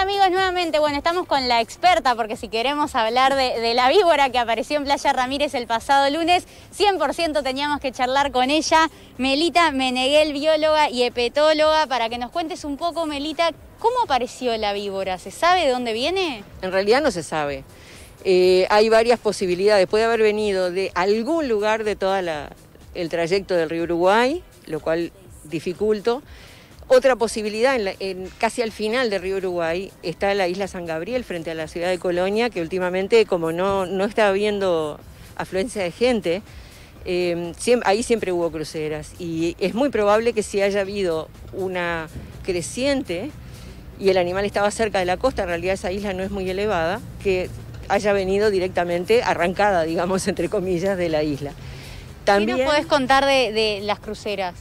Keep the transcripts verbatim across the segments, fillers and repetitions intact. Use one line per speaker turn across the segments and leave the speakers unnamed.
amigos, nuevamente, bueno, estamos con la experta, porque si queremos hablar de, de la víbora que apareció en Playa Ramírez el pasado lunes, cien por ciento teníamos que charlar con ella, Melita Meneghel, bióloga y epetóloga, para que nos cuentes un poco, Melita, ¿cómo apareció la víbora? ¿Se sabe de dónde viene?
En realidad no se sabe. Eh, hay varias posibilidades. Puede haber venido de algún lugar de todo el trayecto del río Uruguay, lo cual dificulto. Otra posibilidad, en la, en, casi al final del río Uruguay, está la isla San Gabriel, frente a la ciudad de Colonia, que últimamente, como no, no está habiendo afluencia de gente, eh, siempre, ahí siempre hubo cruceras. Y es muy probable que si haya habido una creciente y el animal estaba cerca de la costa, en realidad esa isla no es muy elevada, que haya venido directamente arrancada, digamos, entre comillas, de la isla.
También, ¿qué nos podés contar de, de las cruceras?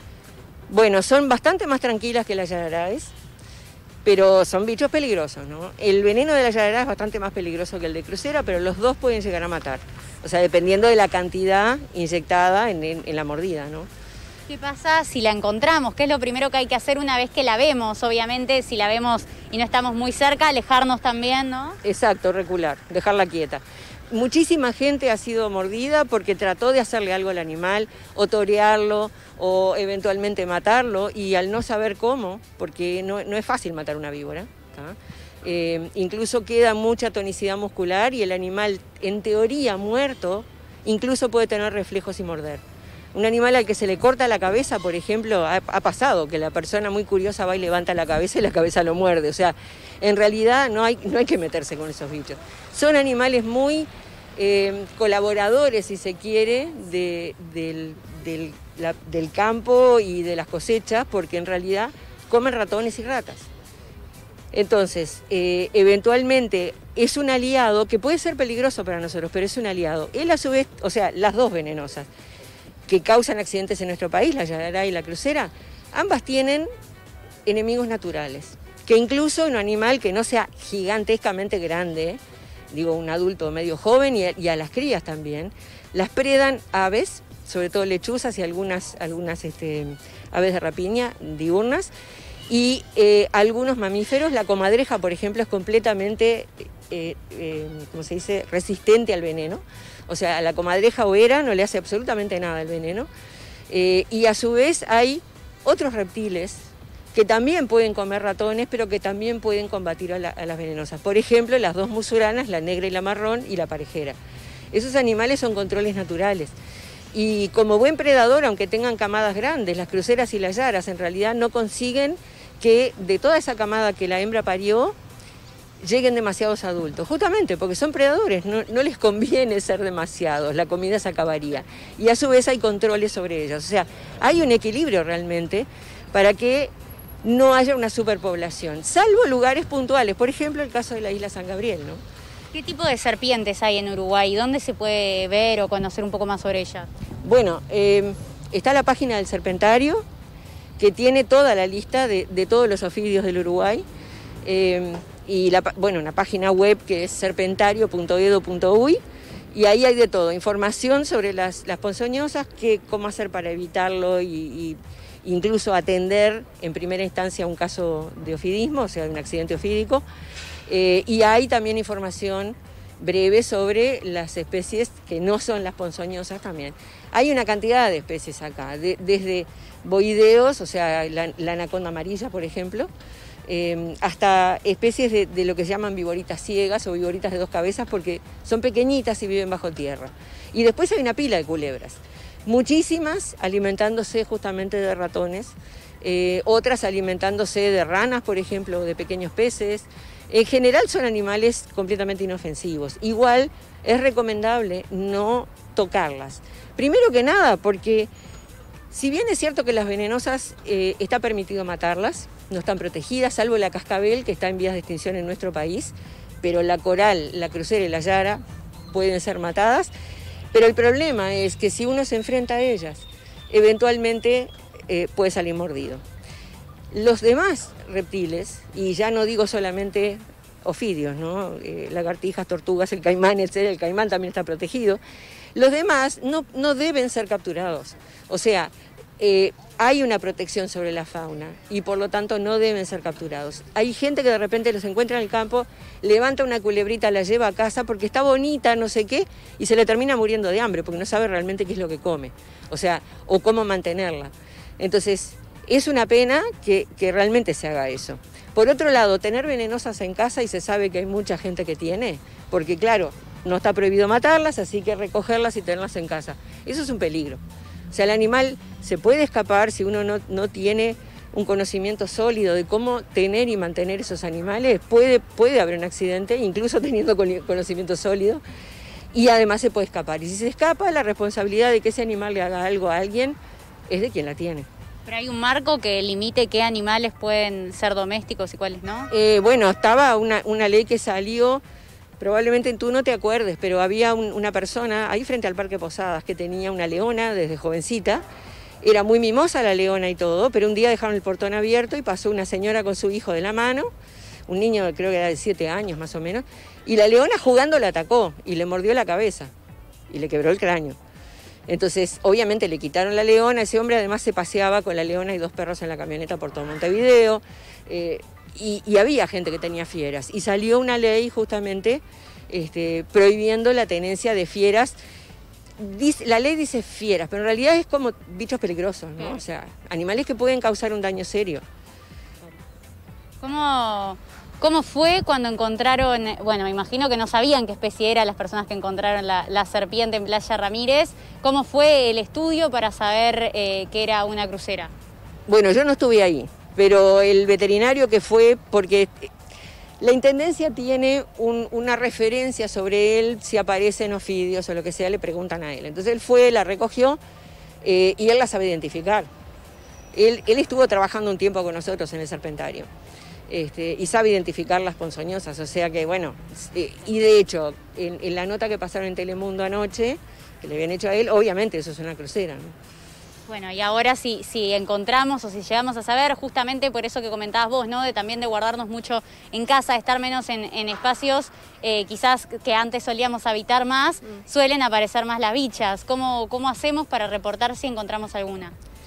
Bueno, son bastante más tranquilas que las yararás, pero son bichos peligrosos, ¿no? El veneno de la yarará es bastante más peligroso que el de crucera, pero los dos pueden llegar a matar. O sea, dependiendo de la cantidad inyectada en, en, en la mordida, ¿no?
¿Qué pasa si la encontramos? ¿Qué es lo primero que hay que hacer una vez que la vemos? Obviamente, si la vemos y no estamos muy cerca, alejarnos también, ¿no?
Exacto, recular, dejarla quieta. Muchísima gente ha sido mordida porque trató de hacerle algo al animal, o torearlo, o eventualmente matarlo, y al no saber cómo, porque no, no es fácil matar una víbora, eh, incluso queda mucha tonicidad muscular y el animal, en teoría muerto, incluso puede tener reflejos y morder. Un animal al que se le corta la cabeza, por ejemplo, ha, ha pasado que la persona muy curiosa va y levanta la cabeza y la cabeza lo muerde. O sea, en realidad no hay, no hay que meterse con esos bichos. Son animales muy eh, colaboradores, si se quiere, de, del, del, la, del campo y de las cosechas, porque en realidad comen ratones y ratas. Entonces, eh, eventualmente es un aliado que puede ser peligroso para nosotros, pero es un aliado. Él a su vez, o sea, las dos venenosas, que causan accidentes en nuestro país, la yarará y la crucera, ambas tienen enemigos naturales, que incluso un animal que no sea gigantescamente grande, digo un adulto medio joven y a, y a las crías también, las predan aves, sobre todo lechuzas y algunas, algunas este, aves de rapiña diurnas, y eh, algunos mamíferos. La comadreja, por ejemplo, es completamente, eh, eh, ¿cómo se dice?, resistente al veneno. O sea, a la comadreja oera no le hace absolutamente nada el veneno. Eh, y a su vez hay otros reptiles que también pueden comer ratones, pero que también pueden combatir a, la, a las venenosas. Por ejemplo, las dos musuranas, la negra y la marrón, y la parejera. Esos animales son controles naturales. Y como buen predador, aunque tengan camadas grandes, las cruceras y las yaras en realidad no consiguen que de toda esa camada que la hembra parió, lleguen demasiados adultos, justamente porque son predadores, no, no les conviene ser demasiados, la comida se acabaría. Y a su vez hay controles sobre ellas, o sea, hay un equilibrio realmente para que no haya una superpoblación, salvo lugares puntuales, por ejemplo el caso de la isla San Gabriel, ¿no?
¿Qué tipo de serpientes hay en Uruguay? ¿Dónde se puede ver o conocer un poco más sobre ellas?
Bueno, eh, está la página del Serpentario, que tiene toda la lista de, de todos los ofidios del Uruguay, eh, y la, bueno, una página web que es serpentario punto edu punto uy, y ahí hay de todo, información sobre las, las ponzoñosas, que, cómo hacer para evitarlo y, y incluso atender en primera instancia un caso de ofidismo, o sea, un accidente ofídico, eh, y hay también información breve sobre las especies que no son las ponzoñosas también. Hay una cantidad de especies acá, de, desde boideos, o sea, la, la anaconda amarilla, por ejemplo, Eh, hasta especies de, de lo que se llaman viboritas ciegas o viboritas de dos cabezas, porque son pequeñitas y viven bajo tierra. Y después hay una pila de culebras, muchísimas alimentándose justamente de ratones, eh, otras alimentándose de ranas, por ejemplo, o de pequeños peces. En general son animales completamente inofensivos. Igual es recomendable no tocarlas. Primero que nada, porque si bien es cierto que las venenosas eh, está permitido matarlas, no están protegidas, salvo la cascabel, que está en vías de extinción en nuestro país, pero la coral, la crucera y la yara pueden ser matadas. Pero el problema es que si uno se enfrenta a ellas, eventualmente eh, puede salir mordido. Los demás reptiles, y ya no digo solamente ofidios, ¿no? Eh, lagartijas, tortugas, el caimán, etcétera, el caimán también está protegido, los demás no, no deben ser capturados. O sea, eh, hay una protección sobre la fauna y por lo tanto no deben ser capturados. Hay gente que de repente los encuentra en el campo, levanta una culebrita, la lleva a casa porque está bonita, no sé qué, y se le termina muriendo de hambre porque no sabe realmente qué es lo que come, o sea, o cómo mantenerla. Entonces, es una pena que, que realmente se haga eso. Por otro lado, tener venenosas en casa, y se sabe que hay mucha gente que tiene, porque claro, no está prohibido matarlas, así que recogerlas y tenerlas en casa. Eso es un peligro. O sea, el animal se puede escapar si uno no, no tiene un conocimiento sólido de cómo tener y mantener esos animales. Puede, puede haber un accidente, incluso teniendo conocimiento sólido, y además se puede escapar. Y si se escapa, la responsabilidad de que ese animal le haga algo a alguien es de quien la tiene.
¿Pero hay un marco que limite qué animales pueden ser domésticos y cuáles no?
Eh, bueno, estaba una, una ley que salió, probablemente tú no te acuerdes, pero había un, una persona ahí frente al Parque Posadas que tenía una leona desde jovencita. Era muy mimosa la leona y todo, pero un día dejaron el portón abierto y pasó una señora con su hijo de la mano, un niño creo que era de siete años más o menos, y la leona jugando la atacó y le mordió la cabeza y le quebró el cráneo. Entonces, obviamente le quitaron la leona, ese hombre además se paseaba con la leona y dos perros en la camioneta por todo Montevideo, eh, y, y había gente que tenía fieras, y salió una ley justamente este, prohibiendo la tenencia de fieras. Dice, la ley dice fieras, pero en realidad es como bichos peligrosos, ¿no? O sea, animales que pueden causar un daño serio.
¿Cómo, cómo fue cuando encontraron, bueno, me imagino que no sabían qué especie era las personas que encontraron la, la serpiente en Playa Ramírez? ¿Cómo fue el estudio para saber eh, que era una crucera?
Bueno, yo no estuve ahí, pero el veterinario que fue, porque la Intendencia tiene un, una referencia sobre él, si aparecen ofidios o lo que sea, le preguntan a él. Entonces él fue, la recogió eh, y él la sabe identificar. Él, él estuvo trabajando un tiempo con nosotros en el Serpentario este, y sabe identificar las ponzoñosas, o sea que bueno, eh, y de hecho, en, en la nota que pasaron en Telemundo anoche, que le habían hecho a él, obviamente eso es una crucera, ¿no?
Bueno, y ahora si, si encontramos o si llegamos a saber, justamente por eso que comentabas vos, ¿no? De también de guardarnos mucho en casa, de estar menos en, en espacios eh, quizás que antes solíamos habitar más, mm. suelen aparecer más las bichas. ¿Cómo, cómo hacemos para reportar si encontramos alguna?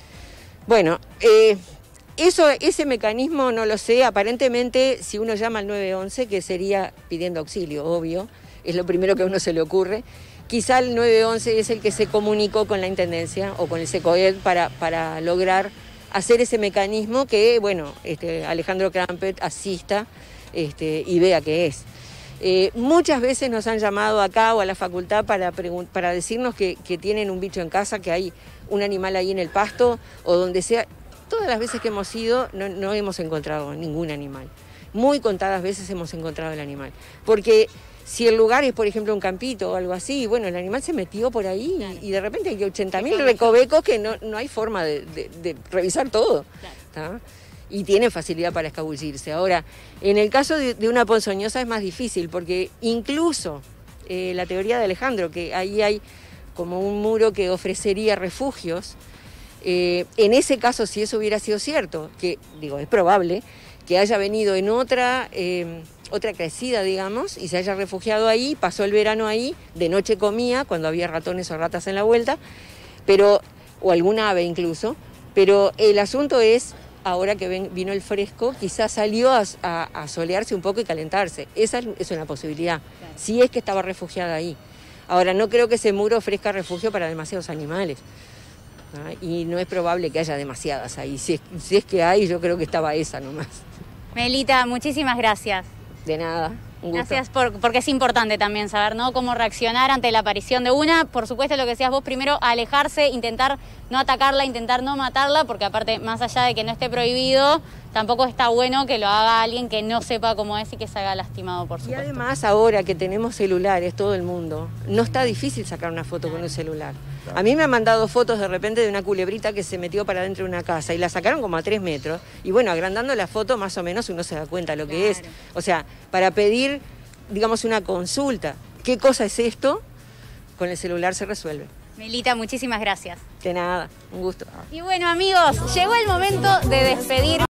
Bueno, eh, eso, ese mecanismo no lo sé. Aparentemente, si uno llama al nueve once, que sería pidiendo auxilio, obvio, es lo primero que a uno se le ocurre. Quizá el nueve once es el que se comunicó con la Intendencia o con el SECOED para, para lograr hacer ese mecanismo que, bueno, este, Alejandro Krampet asista este, y vea qué es. Eh, muchas veces nos han llamado acá o a la facultad para, para decirnos que, que tienen un bicho en casa, que hay un animal ahí en el pasto o donde sea. Todas las veces que hemos ido no, no hemos encontrado ningún animal. Muy contadas veces hemos encontrado el animal. Porque si el lugar es, por ejemplo, un campito o algo así, bueno, el animal se metió por ahí claro. y, y de repente hay ochenta mil recovecos que no, no hay forma de, de, de revisar todo. Claro. Y tienen facilidad para escabullirse. Ahora, en el caso de, de una ponzoñosa es más difícil porque incluso eh, la teoría de Alejandro, que ahí hay como un muro que ofrecería refugios, eh, en ese caso, si eso hubiera sido cierto, que digo, es probable que haya venido en otra... Eh, otra crecida, digamos, y se haya refugiado ahí, pasó el verano ahí, de noche comía, cuando había ratones o ratas en la vuelta, pero o alguna ave incluso, pero el asunto es, ahora que ven, vino el fresco, quizás salió a, a, a solearse un poco y calentarse. Esa es una posibilidad, claro. Si es que estaba refugiada ahí. Ahora, no creo que ese muro ofrezca refugio para demasiados animales, ¿no? Y no es probable que haya demasiadas ahí. Si es, si es que hay, yo creo que estaba esa nomás.
Melita, muchísimas gracias.
De nada, un gusto.
Gracias, por, porque es importante también saber, ¿no?, cómo reaccionar ante la aparición de una. Por supuesto, lo que decías vos, primero alejarse, intentar no atacarla, intentar no matarla, porque aparte, más allá de que no esté prohibido, tampoco está bueno que lo haga alguien que no sepa cómo es y que se haga lastimado, por supuesto.
Y además, ahora que tenemos celulares, todo el mundo, no está difícil sacar una foto con un celular. A mí me han mandado fotos de repente de una culebrita que se metió para dentro de una casa y la sacaron como a tres metros. Y bueno, agrandando la foto más o menos uno se da cuenta lo que claro. es. O sea, para pedir, digamos, una consulta, ¿qué cosa es esto? Con el celular se resuelve.
Melita, muchísimas gracias.
De nada, un gusto.
Y bueno, amigos, llegó el momento de despedir